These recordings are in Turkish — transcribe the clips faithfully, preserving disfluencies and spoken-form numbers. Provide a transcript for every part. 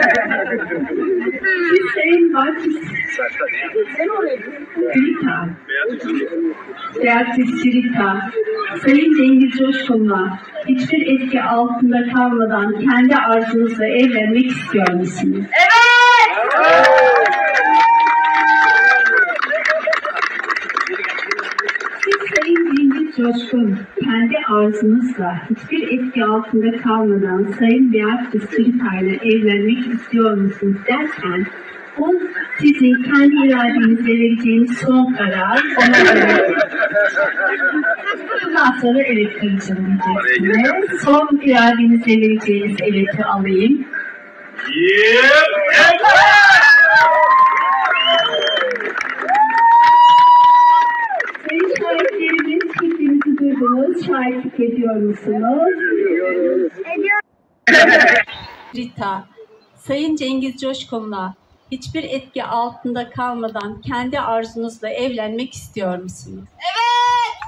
Sayın Batista Sirita, Beatrice Sirita, Sayın Cengiz Coşkun'la hiçbir etki altında kalmadan kendi arzunuzla evlenmek istiyor musunuz? Evet! Siz Sayın Cengiz Coşkun, kendi arzunuzla hiçbir etki altında kalmadan Sayın Beatrice Sirita ile evlenmek istiyor musunuz derken, o sizin kendi iradenizle vereceğiniz son karar, ona göre. Bundan sonra evet karıcığım diyeceksiniz. Son iradenizle vereceğiniz evet'i alayım. Yep, evet! Sayın şahitlerimiz, fikrimizi duydunuz. Şahitlik ediyor musunuz? Ediyorum. Rita, Sayın Cengiz Coşkun'la hiçbir etki altında kalmadan kendi arzunuzla evlenmek istiyor musunuz? Evet!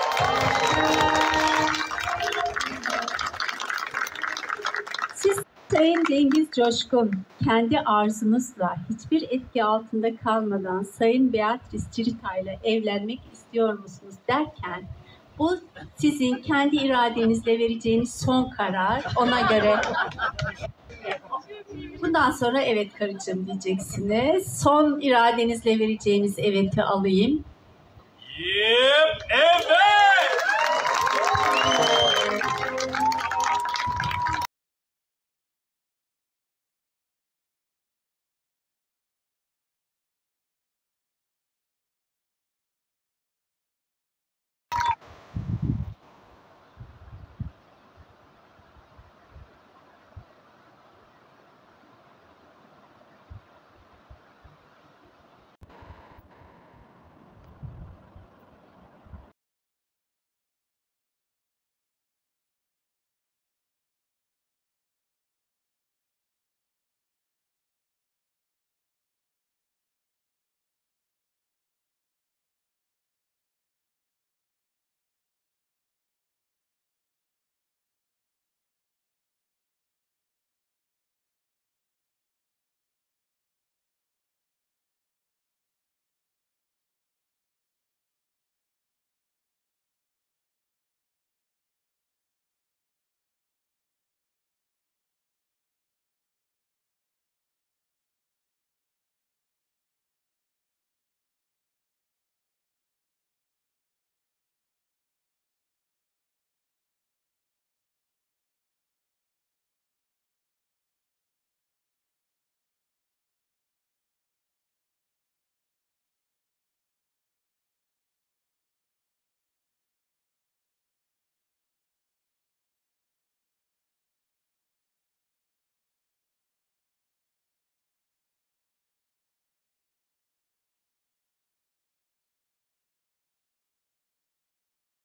Siz Sayın Cengiz Coşkun, kendi arzunuzla hiçbir etki altında kalmadan Sayın Beatrice Sirita ile evlenmek istiyor musunuz derken, bu sizin kendi iradenizle vereceğiniz son karar, ona göre. Bundan sonra evet karıcığım diyeceksiniz. Son iradenizle vereceğiniz evet'i alayım. Yep, evet!